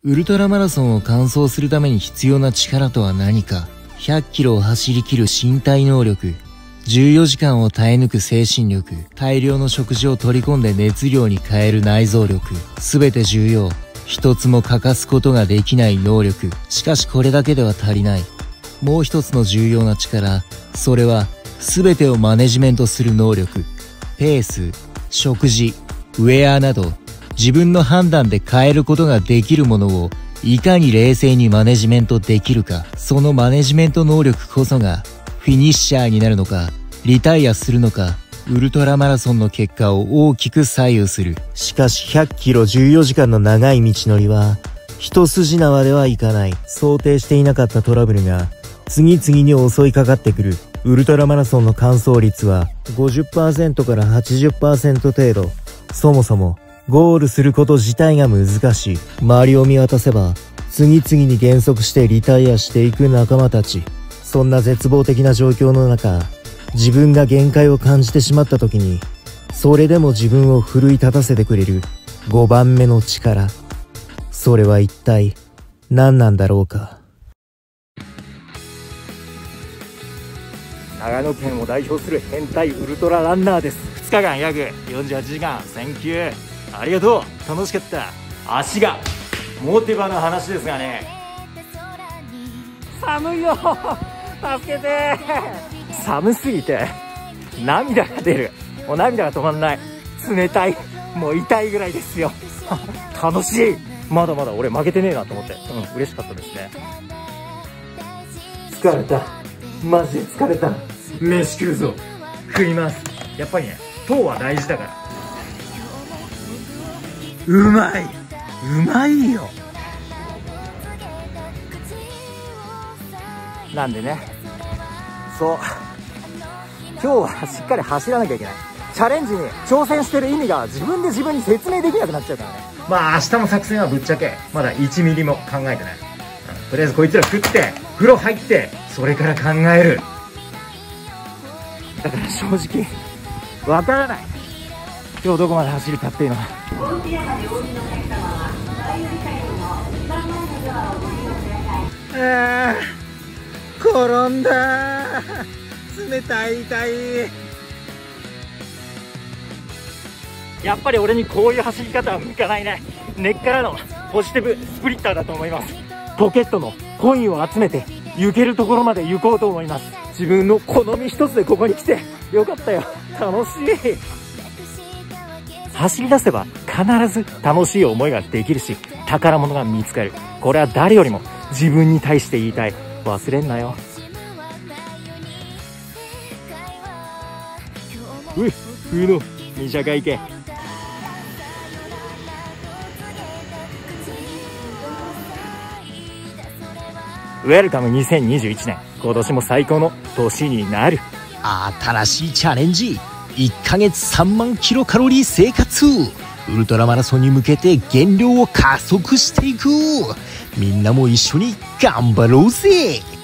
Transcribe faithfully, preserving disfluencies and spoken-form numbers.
ウルトラマラソンを完走するために必要な力とは何か。ひゃっキロを走り切る身体能力、じゅうよじかんを耐え抜く精神力、大量の食事を取り込んで熱量に変える内臓力、すべて重要。一つも欠かすことができない能力。しかしこれだけでは足りない。もう一つの重要な力、それはすべてをマネジメントする能力。ペース、食事、ウェアなど自分の判断で変えることができるものをいかに冷静にマネジメントできるか。そのマネジメント能力こそがフィニッシャーになるのかリタイアするのか、ウルトラマラソンの結果を大きく左右する。しかしひゃっキロじゅうよじかんの長い道のりは一筋縄ではいかない。想定していなかったトラブルが次々に襲いかかってくる。ウルトラマラソンの完走率は ごじゅっパーセント から はちじゅっパーセント 程度。そもそもゴールすること自体が難しい。周りを見渡せば次々に減速してリタイアしていく仲間たち。そんな絶望的な状況の中、自分が限界を感じてしまった時にそれでも自分を奮い立たせてくれるごばんめの力、それは一体何なんだろうか。 長野県を代表する変態ウルトラランナーです。ふつかかん約よんじゅうはちじかん、センキュー、ありがとう、楽しかった。足がモテバの話ですがね、寒いよ、助けて。寒すぎて涙が出る。もう涙が止まんない。冷たい、もう痛いぐらいですよ。楽しい。まだまだ俺負けてねえなと思って、うん、嬉しかったですね。疲れた、マジで疲れた。飯食うぞ。食います。やっぱりね、糖は大事だから。うまい、うまいよ。なんでね、そう今日はしっかり走らなきゃいけない。チャレンジに挑戦してる意味が自分で自分に説明できなくなっちゃうからね。まあ明日の作戦はぶっちゃけまだいちミリも考えてない、うん、とりあえずこいつら食って風呂入ってそれから考える。だから正直わからない、今日どこまで走るかっていうのは。あー、転んだ、冷たい、痛い。やっぱり俺にこういう走り方は向かないね。根っからのポジティブスプリッターだと思います。ポケットのコインを集めて行けるところまで行こうと思います。自分の好み一つでここに来てよかったよ。楽しい。走り出せば必ず楽しい思いができるし、宝物が見つかる。これは誰よりも自分に対して言いたい。忘れんなよ。うい、冬の二社会計。ウェルカムにせんにじゅういちねん、今年も最高の年になる。 新しいチャレンジ、いっかげつさんまんキロカロリー生活。ウルトラマラソンに向けて減量を加速していく。みんなも一緒に頑張ろうぜ。